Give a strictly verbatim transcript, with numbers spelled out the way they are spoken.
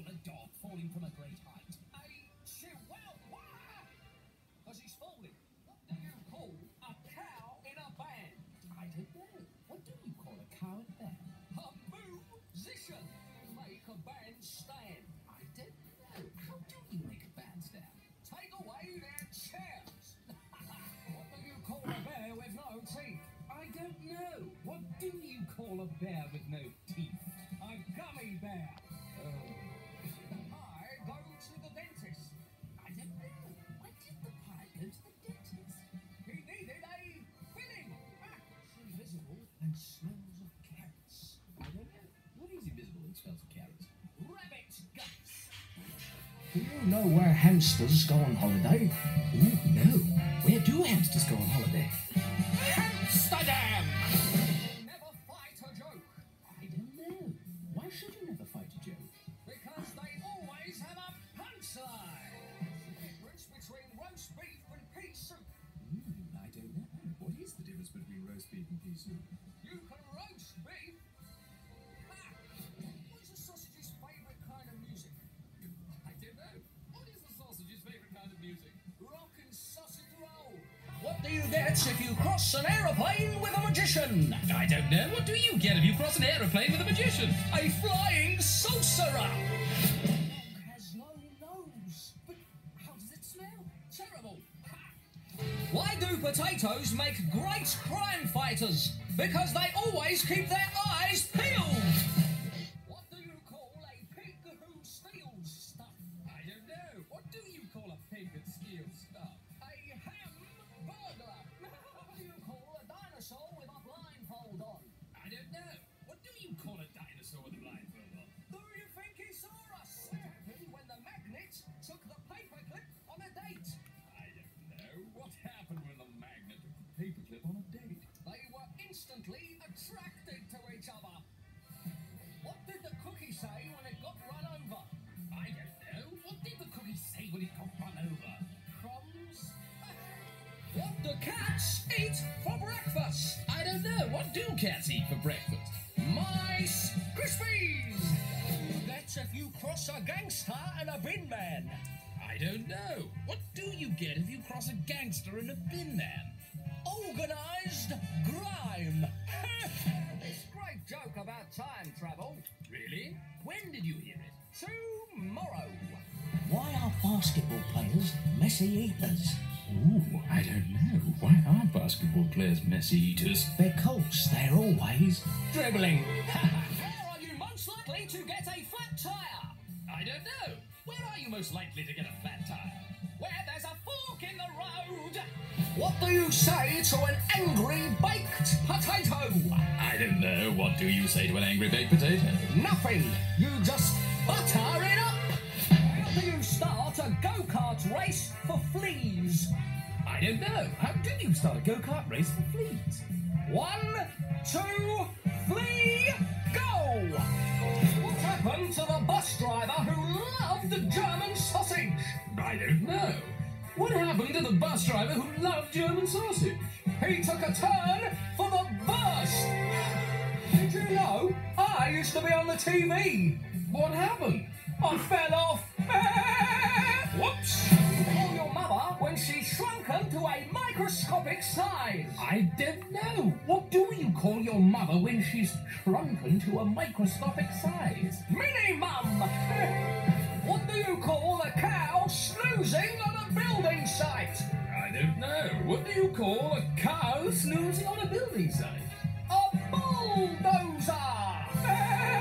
call a dog falling from a great height? A chihuahua! Because he's falling. What do you call a cow in a band? I don't know. What do you call a cow in a band? A musician. Make a band stand. I don't know. How do you make a band stand? Take away their chairs. What do you call a bear with no teeth? I don't know. What do you call a bear with no teeth? A gummy bear. Oh. I go to the dentist. I don't know. Why did the pie go to the dentist? He needed a filling. Ah, it's invisible and smells of carrots. I don't know. What is invisible and smells of carrots? Rabbit guts. Do you know where hamsters go on holiday? Ooh, no. Where do hamsters go on holiday? Amsterdam! Never fight a joke. I don't know. Why should you never fight a joke? Because they always have a punchline. The difference between roast beef and pea soup. Hmm, I don't know. What is the difference between roast beef and pea soup? You can roast beef. Ah, what's a sausage's favourite kind of music? I don't know. What is a sausage's favourite kind of music? Rock and sausage roll. What do you get if you cross an aeroplane with a magician? I don't know. What do you get if you cross an aeroplane with a magician? A flying sorcerer. Dog has no nose. But how does it smell? Terrible. Ha. Why do potatoes make great crime fighters? Because they always keep their eyes peeled. What do you call a pig who steals stuff? I don't know. What do you call a pig that steals stuff? A ham burglar. What do you call a dinosaur with a blindfold on? I don't know. What do you call a dinosaur with a blindfold on? Do you think he saw us? What happened when the magnet took the paperclip on a date? I don't know. What happened when the magnet took the paperclip on a date? They were instantly attracted to each other. What did the cookie say when it got run over? I don't know. What did the cookie say when it got run over? Crumbs? What do cats eat for breakfast? I don't know. What do cats eat for breakfast? Mice Krispies! That's if you cross a gangster and a bin man. I don't know. What do you get if you cross a gangster and a bin man? Organised grime. This great joke about time travel. Really? When did you hear it? Tomorrow. Why are basketball players messy eaters? Ooh, I don't know. Why are basketball players messy eaters? Because they're always Dribbling. Where are you most likely to get a flat tyre? I don't know. Where are you most likely to get a flat tire? Where there's a fork in the road. What do you say to an angry baked potato? I don't know. What do you say to an angry baked potato? Nothing. You just butter it up. How do you start a go-kart race for fleas? I don't know. How do you start a go-kart race for fleas? One, two, three, go! What happened to the bus driver who loved German sausage? I don't know. What happened to the bus driver who loved German sausage? He took a turn for the burst. Did you know I used to be on the T V? What happened? I fell off. Whoops! Call your mother when she's shrunken to a microscopic size. I don't know. What do you call your mother when she's shrunken to a microscopic size? Mini Mum. What do you call a cow snoozing on a building site? I don't know. What do you call a cow snoozing on a building site? A bulldozer.